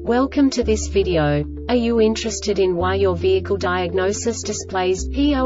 Welcome to this video. Are you interested in why your vehicle diagnosis displays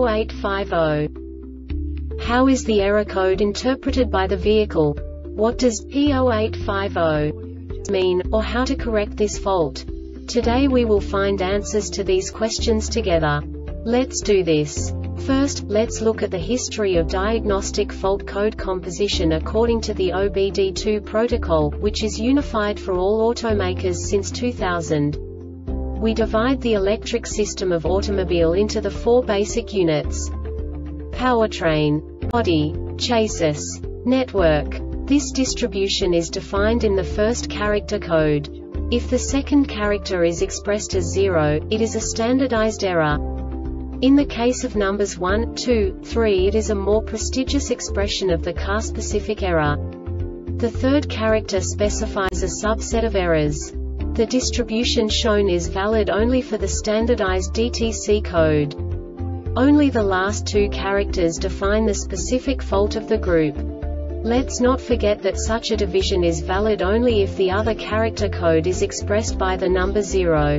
P0850? How is the error code interpreted by the vehicle? What does P0850 mean, or how to correct this fault? Today we will find answers to these questions together. Let's do this. First, let's look at the history of diagnostic fault code composition according to the OBD2 protocol, which is unified for all automakers since 2000. We divide the electric system of automobile into the four basic units: powertrain, body, chassis, network. This distribution is defined in the first character code. If the second character is expressed as 0, it is a standardized error. In the case of numbers 1, 2, 3, it is a more prestigious expression of the car-specific error. The third character specifies a subset of errors. The distribution shown is valid only for the standardized DTC code. Only the last two characters define the specific fault of the group. Let's not forget that such a division is valid only if the other character code is expressed by the number 0.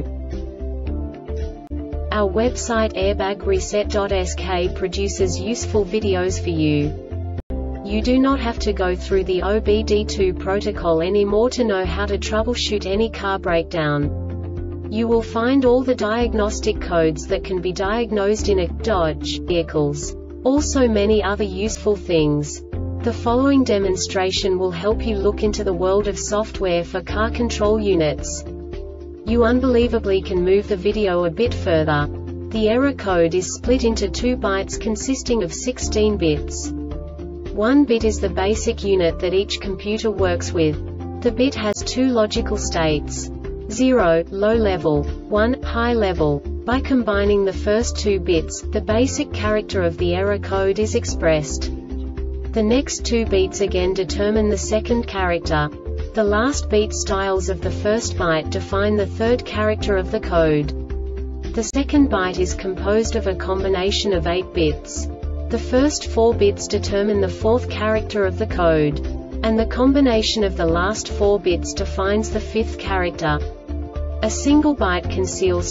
Our website airbagreset.sk produces useful videos for you. You do not have to go through the OBD2 protocol anymore to know how to troubleshoot any car breakdown. You will find all the diagnostic codes that can be diagnosed in a Dodge vehicles. Also many other useful things. The following demonstration will help you look into the world of software for car control units. You unbelievably can move the video a bit further. The error code is split into 2 bytes consisting of 16 bits. 1 bit is the basic unit that each computer works with. The bit has 2 logical states: 0, low level, 1, high level. By combining the first 2 bits, the basic character of the error code is expressed. The next 2 beats again determine the second character. The last beat styles of the first byte define the third character of the code. The second byte is composed of a combination of 8 bits. The first 4 bits determine the fourth character of the code. And the combination of the last 4 bits defines the fifth character. A single byte conceals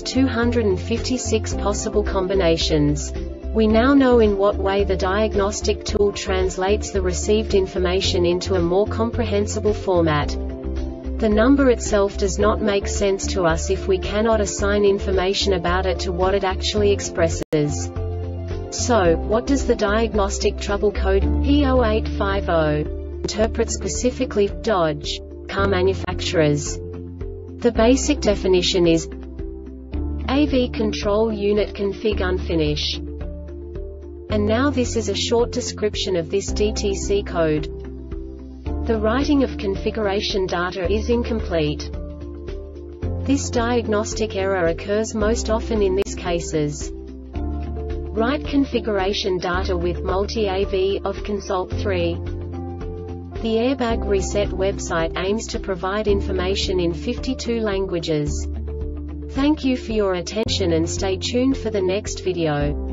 256 possible combinations. We now know in what way the diagnostic tool translates the received information into a more comprehensible format. The number itself does not make sense to us if we cannot assign information about it to what it actually expresses. So, what does the diagnostic trouble code P0850 interpret specifically for Dodge car manufacturers? The basic definition is AV control unit config unfinish. And now this is a short description of this DTC code. The writing of configuration data is incomplete. This diagnostic error occurs most often in these cases. Write configuration data with multi-AV of Consult 3. The Airbag Reset website aims to provide information in 52 languages. Thank you for your attention and stay tuned for the next video.